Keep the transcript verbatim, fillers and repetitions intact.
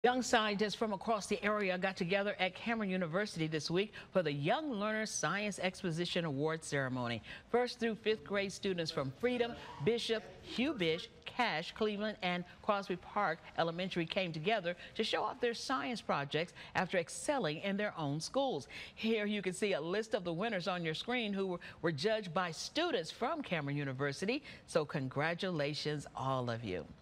Young scientists from across the area got together at Cameron University this week for the Young Learners Science Exposition Award ceremony. First through fifth grade students from Freedom, Bishop, Hugh Bish, Cache, Cleveland, and Crosby Park Elementary came together to show off their science projects after excelling in their own schools. Here you can see a list of the winners on your screen who were, were judged by students from Cameron University. So congratulations, all of you.